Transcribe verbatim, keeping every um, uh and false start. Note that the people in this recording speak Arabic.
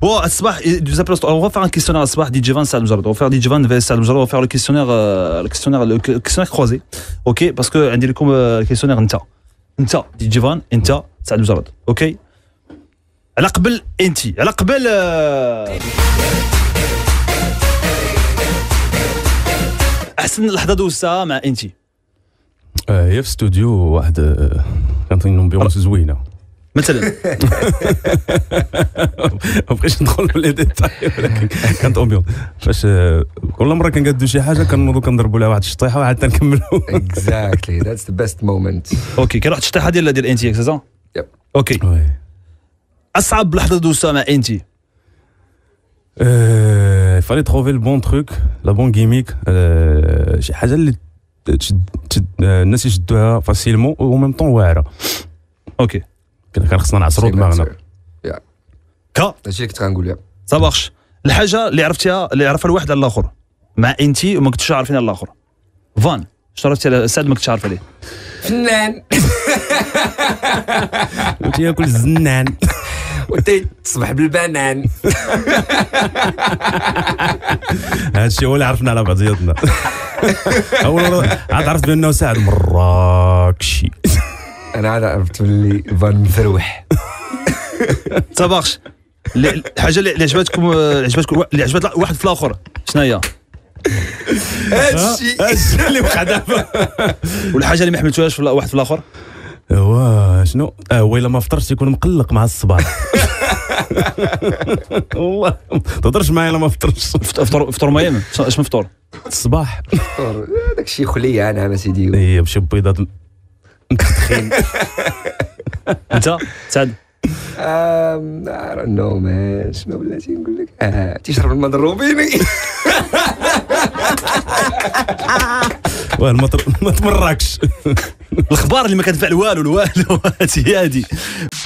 Bon, الصباح nous appelons on va faire un questionnaire الصباح دي جي فان سعد مجرد. On va faire دي جي فان في سعد مجرد. On va faire le questionnaire le questionnaire le questionnaire croisé. OK parce que عندي لكم الكيسيونير انت انت دي جي فان انت سعد مجرد. OK على قبل انت على قبل احسن لحظه دوزتها مع انت. هي في استوديو واحد كانت امبيونس زوينه مثلا. ما بغيتش ندخل في لي ديتاي ولكن كانت امبيونس فاش كل مره كنقادو شي حاجه كنوضو كنضربوا لها واحد الشطيحه وعاد تنكملوا. اكزاكتلي ذاتس ذا بيست مومنت. اوكي كاين واحد الشطيحه ديال ديال انت سي صا. يب اوكي اصعب لحظه دوزتها مع انت. il fallait trouver le bon truc la bonne gimmick شي حاجه اللي الناس يشدوها فاسيلمون و ميم طون واعره. اوكي كان خصنا نعصروا دماغنا. يا كا هادشي اللي كنت غنقول لها. صافاش الحاجه اللي عرفتيها اللي عرفها الواحد على الاخر مع انتي وما كنتش عارفين على الاخر. فان شنو عرفتي على سعد ما كنتش عارف عليه؟ فنان. وتياكل الزنان وتي تصبح بالبنان. هادشي هو اللي عرفنا على بعضياتنا. اول مره عاد عرفت بانه سعد مراكشي. انا عاد عرفت باللي فان مفروح. صافاش الحاجه اللي عجبتكم عجبتكم اللي عجبت واحد في الاخر شنو هي؟ هادشي هادشي اللي وقع دابا. والحاجه اللي ما حملتوهاش في واحد في الاخر هو شنو؟ اه هو الا ما فطرش يكون مقلق مع الصباح. والله ما تهضرش معايا الا ما فطرش. فطور فطور مايم اش من فطور؟ الصباح داك الشيء خليه انا ما سيدي. اي بشي بيضات متدخين. انت سعد؟ ام I don't know man شنو بلاتي نقول لك اه تشرب الماء الروبيني. واه ما تمركش. الاخبار اللي ما كتفعل والو والو هادي هادي